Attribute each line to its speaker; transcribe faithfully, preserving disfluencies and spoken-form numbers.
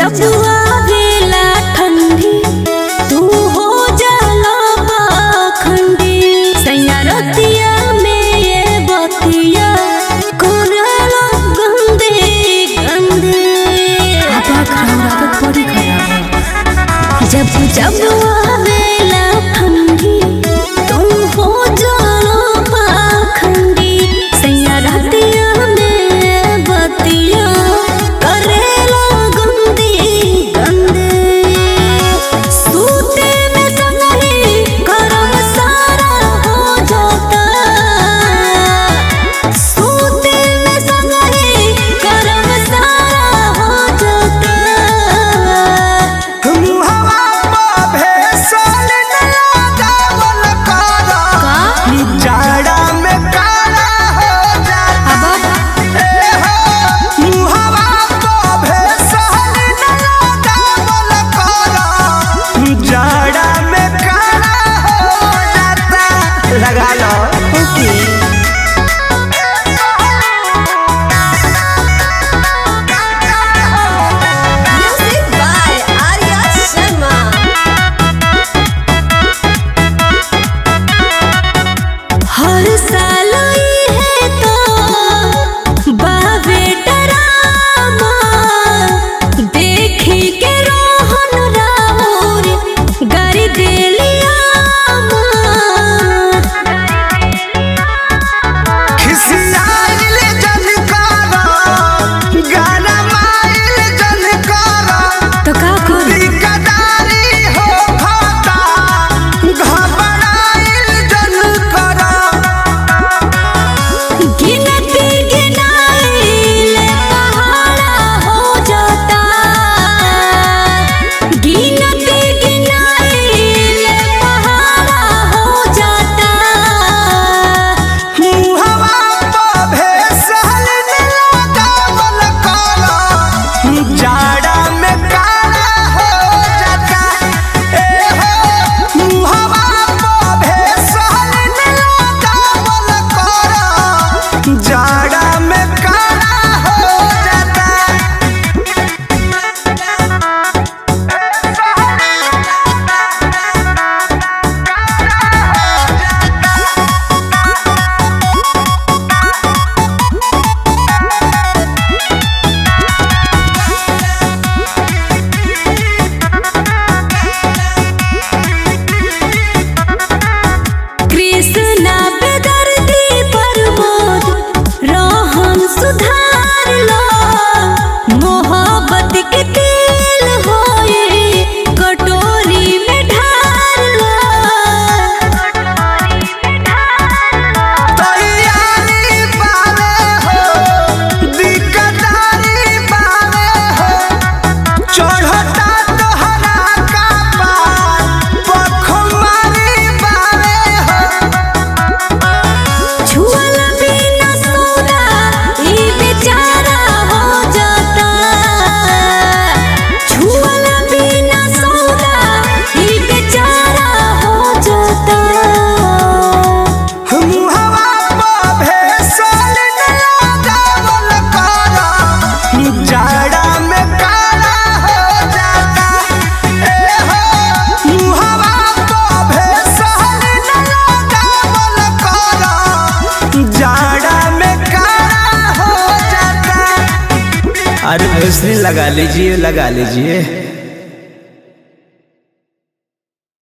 Speaker 1: जब आवेला ठंडी तू हो जाला पाखंडी सैया रतिया में ये बतिया कोरला गंदे गंदे आपा खराब पड़ी खराब जब जब आवेला ठंडी तू हो जाला पाखंडी सैया रतिया में बतिया करेला गंदे गंदे सूते में संगही गरम सारा हो जाता सूते में संगही गरम सारा हो जाता
Speaker 2: मुहवा पे भेसल न लगावल करा जाड़ा में काला हो जाता ए हो मुहवा पे भेसल न लगावल करा जाड़ा में काला हो जाता लगा लो okay
Speaker 1: music by Arya Sharma हर साल है तो बावे डरामा देखी के रोहन राउर गारी देलिया
Speaker 2: खिसियाइल जनकारा गाना माइल जनकारा
Speaker 1: तो का करी
Speaker 2: दिकदारी हो खाता घबराइल जनकारा
Speaker 1: गिनती गिनाइल पहाड़ा हो जाता गिनती गिनाइल पहाड़ा हो जाता
Speaker 2: मुहवा पे भेसल न लगावल करा जाड़ा में काला हो जाता ए हो मुहवा पे भेसल न लगावल करा जाड़ा में काला हो जाता
Speaker 1: कृष्णा बेदर्दी प्रमोद रोहन सुधार लो मोहब्बत के तेल होए कटोरी में ढार लो
Speaker 2: तैयारी पावे हो दिकदारी पावे हो चढ़ता तोहरा का पार पखमारी पावे हो
Speaker 1: छुअल बिना सौदा ई बेचारा हो जाता छुअल बिना सौदा ई बेचारा हो जाता
Speaker 2: मुहवा पे भेसल न लगावल करा जाड़ा में काला हो जाता ए हो मुहवा पे भेसल न लगावल करा जाड़ा में काला हो जाता अरे भेसलीन लगा लीजिए लगा लीजिए।